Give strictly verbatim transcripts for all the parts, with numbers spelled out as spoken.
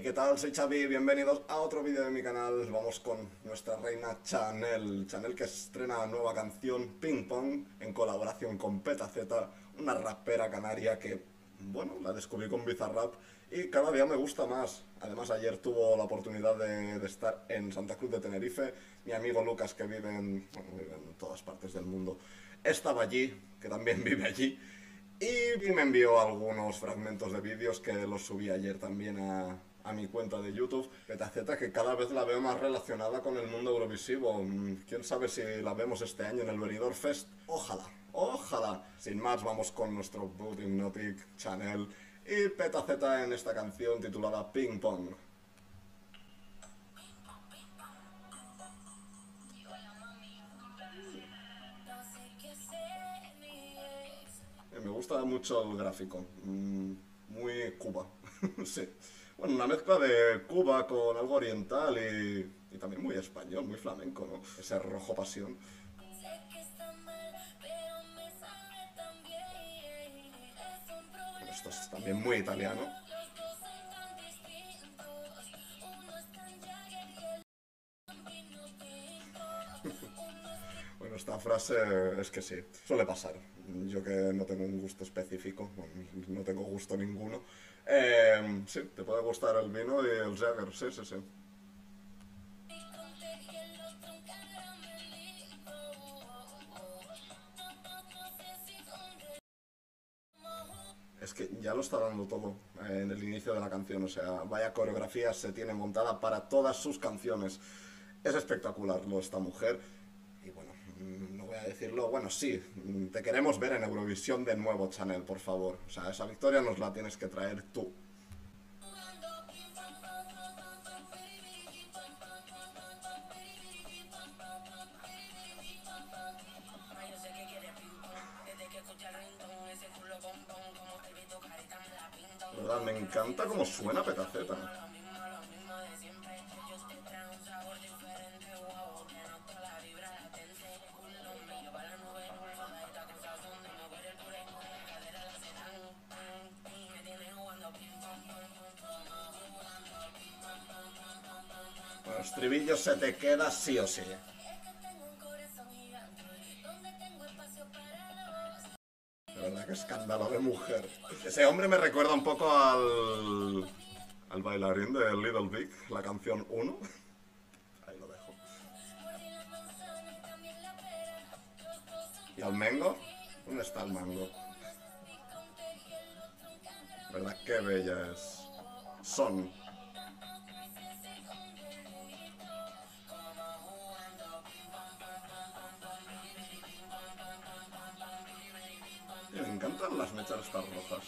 Hey, ¿qué tal? Soy Xavi, bienvenidos a otro vídeo de mi canal. Vamos con nuestra reina Chanel, Chanel que estrena nueva canción, Ping Pong, en colaboración con Petaceta, una rapera canaria que, bueno, la descubrí con Bizarrap y cada día me gusta más. Además, ayer tuvo la oportunidad de, de estar en Santa Cruz de Tenerife. Mi amigo Lucas, que vive en, bueno, vive en todas partes del mundo, estaba allí, que también vive allí. Y me envió algunos fragmentos de vídeos que los subí ayer también a, a mi cuenta de YouTube. Petaceta, que cada vez la veo más relacionada con el mundo eurovisivo. Quién sabe si la vemos este año en el Benidorm Fest. Ojalá, ojalá. Sin más, vamos con nuestro Boot Hypnotic Chanel y Petaceta en esta canción titulada Ping Pong. Me gusta mucho el gráfico, muy Cuba, sí. Bueno, una mezcla de Cuba con algo oriental y, y también muy español, muy flamenco, ¿no? Ese rojo pasión. Esto es también muy italiano. Bueno, esta frase es que sí, suele pasar. Yo que no tengo un gusto específico, bueno, no tengo gusto ninguno. Eh, sí, te puede gustar el vino y el Jäger, sí, sí, sí. Es que ya lo está dando todo eh, en el inicio de la canción, o sea, vaya coreografía se tiene montada para todas sus canciones. Es espectacular lo esta mujer. Y bueno, no voy a decirlo, bueno, sí, te queremos ver en Eurovisión de nuevo, Chanel, por favor. O sea, esa victoria nos la tienes que traer tú. ¿Verdad? Me encanta cómo suena Petaceta. Bueno, el estribillo se te queda sí o sí. De verdad, que escándalo de mujer. Ese hombre me recuerda un poco al... al bailarín de Little Big, la canción uno. Ahí lo dejo. ¿Y al Mango? ¿Dónde está el Mango? ¿Verdad? Qué bella es. Son. Y me encantan las mechas estas rojas.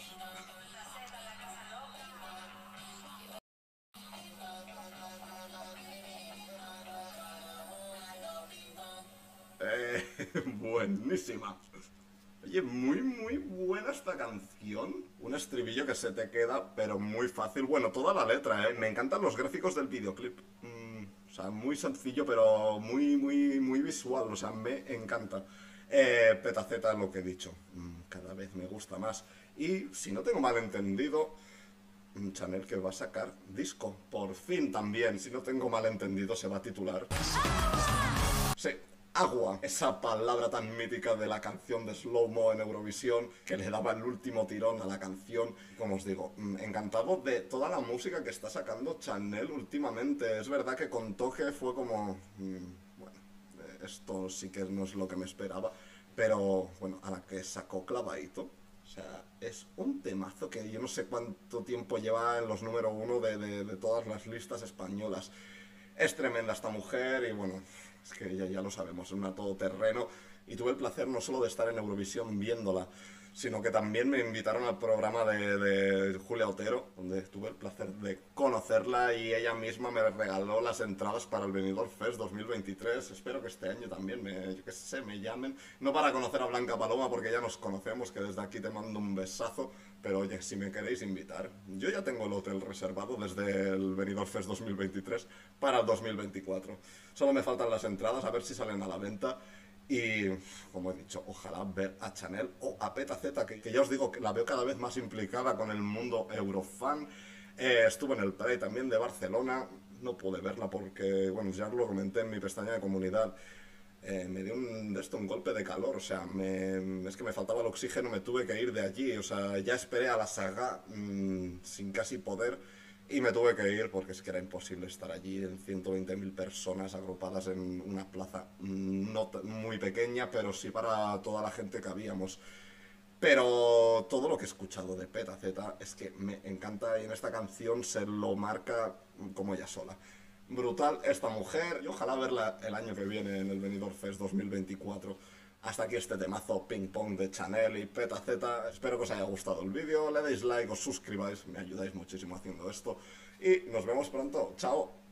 Eh, buenísima. Oye, muy muy buena esta canción. Un estribillo que se te queda, pero muy fácil. Bueno, toda la letra, ¿eh? Me encantan los gráficos del videoclip. Mm, o sea, muy sencillo, pero muy, muy, muy visual. O sea, me encanta. Eh, Petaceta, lo que he dicho. Mm, cada vez me gusta más. Y si no tengo mal entendido, Chanel que va a sacar disco. Por fin también. Si no tengo mal entendido, se va a titular. Sí. Agua, esa palabra tan mítica de la canción de Slow Mo en Eurovisión, que le daba el último tirón a la canción. Como os digo, encantado de toda la música que está sacando Chanel últimamente. Es verdad que con Toque fue como... bueno, esto sí que no es lo que me esperaba, pero bueno, a la que sacó Clavadito, o sea, es un temazo que yo no sé cuánto tiempo lleva en los número uno de, de, de todas las listas españolas. Es tremenda esta mujer y bueno, es que ya, ya lo sabemos, es una todoterreno. Y tuve el placer no solo de estar en Eurovisión viéndola, sino que también me invitaron al programa de, de Julia Otero, donde tuve el placer de conocerla y ella misma me regaló las entradas para el Benidorm Fest dos mil veintitrés. Espero que este año también me, yo qué sé, me llamen. No para conocer a Blanca Paloma, porque ya nos conocemos, que desde aquí te mando un besazo. Pero oye, si me queréis invitar, yo ya tengo el hotel reservado desde el Benidorm Fest dos mil veintitrés para el dos mil veinticuatro. Solo me faltan las entradas, a ver si salen a la venta. Y, como he dicho, ojalá ver a Chanel o a Petaceta, que, que ya os digo que la veo cada vez más implicada con el mundo eurofan. Eh, estuve en el Pride también de Barcelona, no pude verla porque, bueno, ya lo comenté en mi pestaña de comunidad. Eh, me dio un, de esto, un golpe de calor, o sea, me, es que me faltaba el oxígeno, me tuve que ir de allí, o sea, ya esperé a la saga mmm, sin casi poder y me tuve que ir porque es que era imposible estar allí en ciento veinte mil personas agrupadas en una plaza mm, no muy pequeña, pero sí para toda la gente que habíamos. Pero todo lo que he escuchado de Petaceta es que me encanta y en esta canción se lo marca como ella sola. Brutal esta mujer y ojalá verla el año que viene en el Benidorm Fest dos mil veinticuatro. Hasta aquí este temazo ping pong de Chanel y Petaceta. Espero que os haya gustado el vídeo, le deis like, os suscribáis, me ayudáis muchísimo haciendo esto. Y nos vemos pronto. Chao.